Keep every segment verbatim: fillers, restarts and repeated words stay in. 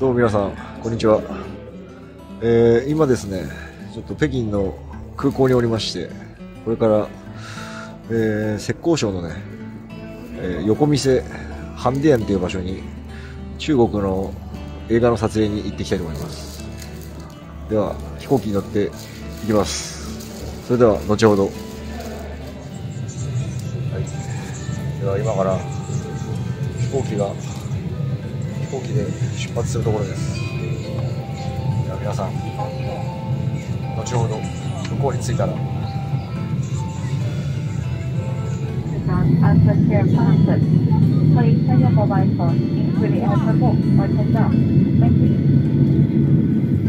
どうも皆さん、こんにちは。えー、今ですね、ちょっと北京の空港におりまして、これから、えー、浙江省のね、えー、横店ハンディアンという場所に中国の映画の撮影に行ってきたいと思います。では飛行機に乗って行きます。それでは後ほど。はい、では今から飛行機が飛行機で出発するところです。では皆さん、後ほど向こうに着いたら As the chair passes, please turn your mobile phone into the airport mode or turn down. Thank you.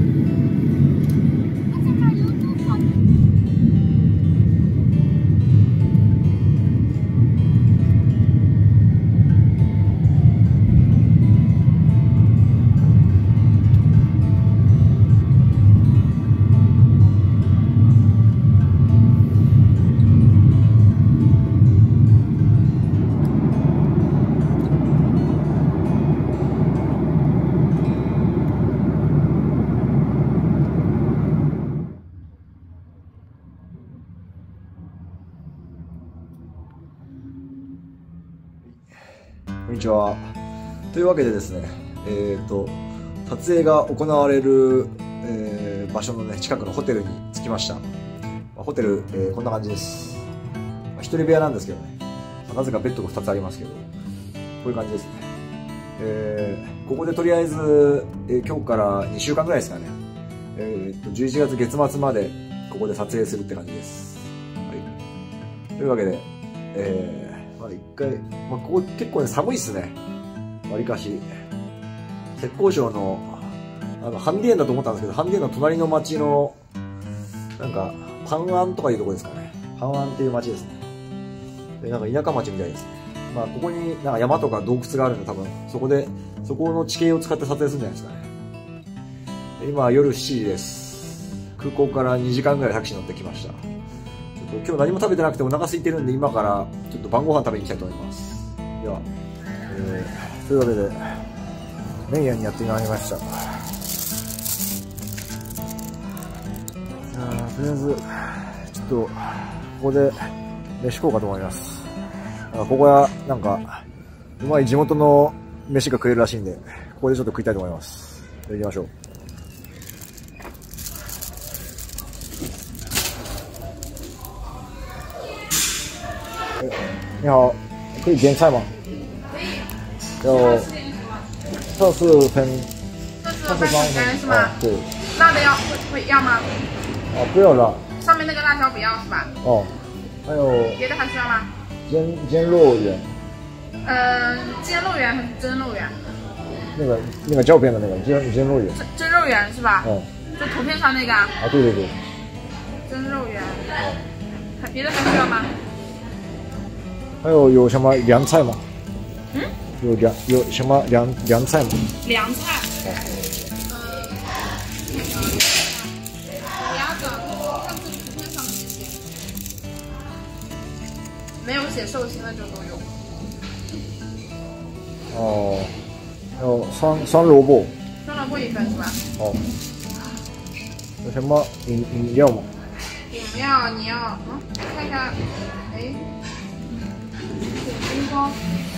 こんにちは。というわけでですね、えー、と撮影が行われる、えー、場所の、ね、近くのホテルに着きました。まあ、ホテル、えー、こんな感じです。まあ、一人部屋なんですけどね、まあ、なぜかベッドがふたつありますけど、こういう感じですね。えー、ここでとりあえず、えー、今日からにしゅうかんぐらいですかね、えー、とじゅういちがつ月末までここで撮影するって感じです。はい、というわけで、えーまあ、一回、まあ、ここ結構ね寒いっすね。わりかし浙江省のあのハンディエンだと思ったんですけど、ハンディエンの隣の町のなんかパンアンとかいうところですかね。パンアンっていう町ですね。でなんか田舎町みたいですね。まあここになんか山とか洞窟があるんで、多分そこでそこの地形を使って撮影するんじゃないですかね。で今夜しちじです。空港からにじかんぐらいタクシー乗ってきました。今日何も食べてなくてお腹空いてるんで、今からちょっと晩ご飯食べに行きたいと思います。では、えー、というわけで麺屋にやってまいりました。あとりあえずちょっとここで飯食おうかと思います。ここはなんかうまい地元の飯が食えるらしいんで、ここでちょっと食いたいと思います。では行きましょう。你好，可以点菜吗？ 可以。 有特色喷， 特色番薯干是吗？ 对。 辣的要会会要吗？ 哦，不要辣。 上面那个辣椒不要是吧？ 哦，还有别的还需要吗？ 煎煎肉圆。 嗯，煎肉圆还是蒸肉圆？ 那个那个照片的那个煎煎肉圆。 蒸蒸肉圆是吧？ 嗯。 就图片上那个啊？ 啊，对对对。 蒸肉圆。哦。还别的还需要吗？ 还有有什么凉菜吗？ 嗯？ 有凉有什么凉凉菜吗？ 凉菜。哦。鸭子，看这图片上的这些，没有写寿星的就都有。 哦，还有酸酸萝卜。 酸萝卜一份是吧？ 哦。有什么饮饮料吗？ 饮料你要嗯看一下，哎。冰糕，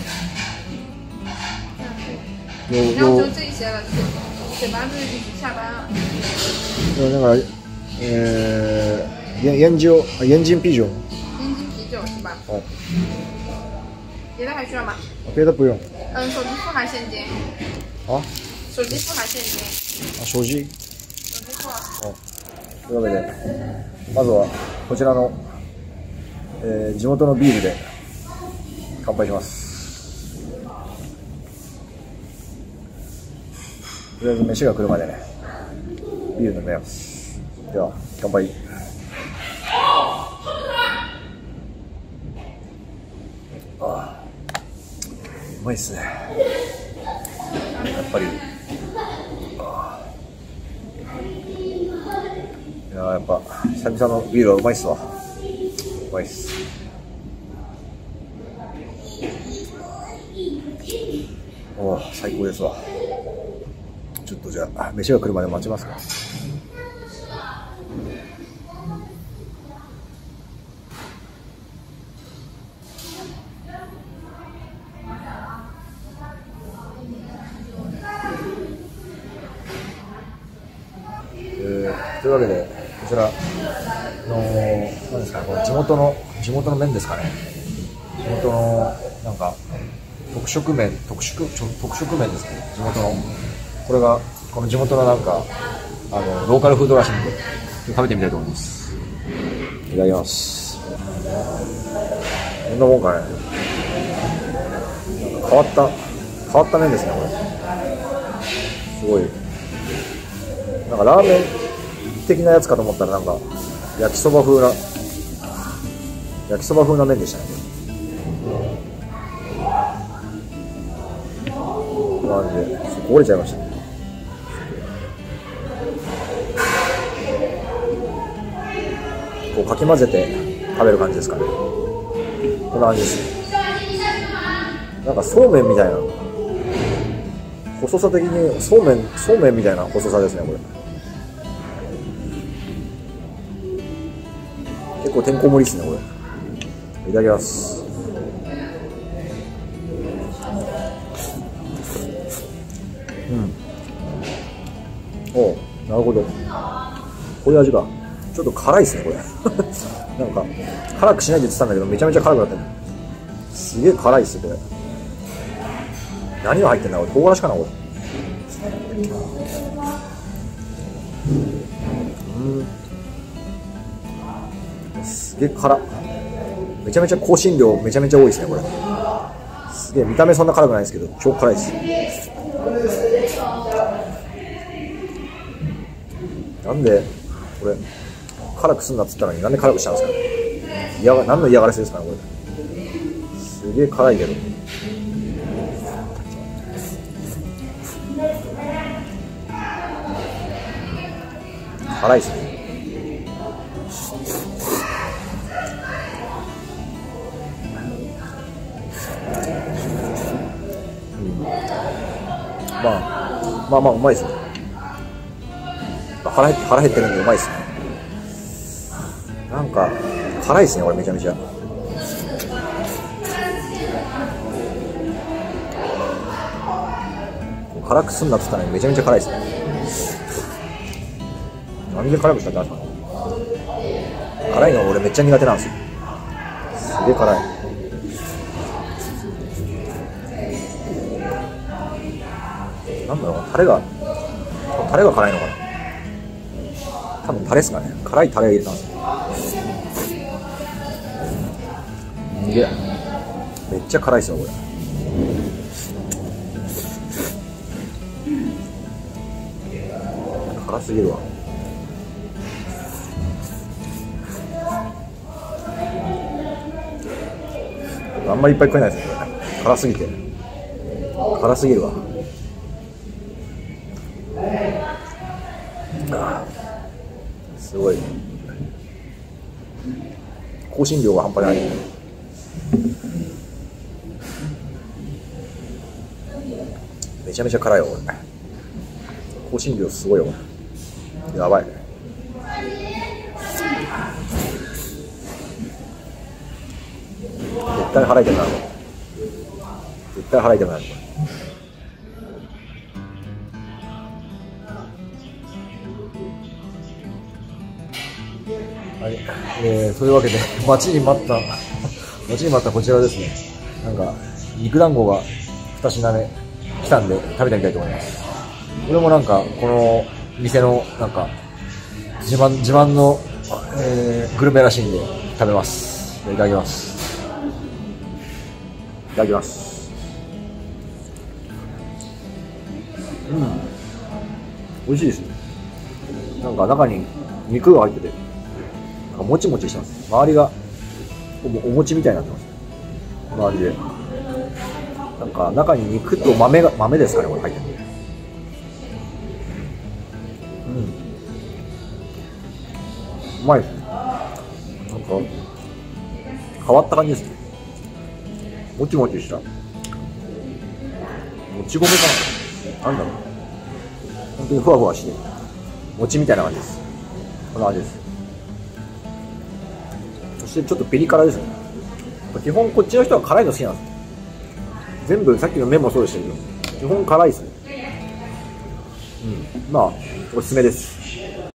有有就这些了，水班子已经下班了。 有那个呃燕燕酒燕京啤酒。 燕京啤酒是吧？ 哦。 别的还需要吗？ 别的不用。 嗯，手机付还现金？ 啊？ 手機付还現金？ あ、所持。 手機付は。 というわけで、まずはこちらの、えー、地元のビールで乾杯します。とりあえず飯が来るまでね、ビール飲みます。では乾杯。あ、うまいっすね。やっぱり。いややっぱ久々のビールはうまいっすわ。うまいっす。おお、最高ですわ。 ちょっとじゃあ飯が来るまで待ちますか。えー、というわけでこちらの何ですかね、この地元の地元の麺ですかね。地元のなんか特色麺特色特色麺ですね。地元のこれがこの地元のなんかあのローカルフードらしいんで食べてみたいと思います。いただきます。こんなもんかね。変わった変わった麺ですねこれ。すごいなんかラーメン的なやつかと思ったらなんか焼きそば風な焼きそば風な麺でしたね。こんな感じでこぼれちゃいましたね。こうかき混ぜて食べる感じですかね。こんな感じです。なんかそうめんみたいな細さ的にそうめんそうめんみたいな細さですねこれ。結構てんこ盛りですねこれ。いただきます。うんおうなるほどこういう味がちょっと辛いですねこれなんか辛くしないで言ってたんだけどめちゃめちゃ辛くなってる。すげえ辛いっすよこれ。何が入ってんだこれ。唐辛子かなこれ。うんすげえ辛。めちゃめちゃ香辛料めちゃめちゃ多いですねこれ。すげえ見た目そんな辛くないですけど超辛いです。なんでこれ辛くすんなっつったのになんで辛くしたんですかね。嫌が何の嫌がらせですかねこれ。すげえ辛いけど辛いですね。まあまあまあうまいですね。腹減って腹減ってるんでうまいですね。なんか辛いですねこれめちゃめちゃ。辛くすんなっつったのにめちゃめちゃ辛いですね。何で辛くしたってなんですかね。辛いの俺めっちゃ苦手なんですよ。すげえ辛い。なんだろうタレがタレが辛いのかな。多分タレですかね。辛いタレを入れたんですよ。すげえめっちゃ辛いですよこれ。辛すぎるわ。あんまりいっぱい食えないですねこれ。辛すぎて辛すぎるわ。すごい香辛料が半端ない。めちゃめちゃ辛いよこれ。香辛料すごいよこれ。やばい。絶対腹痛くなる。絶対腹痛くなるこれ。はい、えー、というわけで待ちに待った待ちに待ったこちらですね。なんか肉団子がに品目来たんで食べてみたいと思います。これもなんかこの店のなんか自慢自慢の、えー、グルメらしいんで食べます。いただきます。いただきます。うん美味しいですね。なんか中に肉が入っててなんかもちもちしてます。周りが お, お餅みたいになってます。この味でなんか中に肉と豆が豆ですかねこれ入ってる。うんうまいですね。なんか変わった感じですね。もちもちしたもち米かな。なんだろう本当にふわふわして、餅みたいな感じです。こんな感じです。そしてちょっとピリ辛ですね。基本こっちの人は辛いの好きなんです。全部さっきの麺もそうでしたけど、基本辛いですね。うん、まあおすすめです。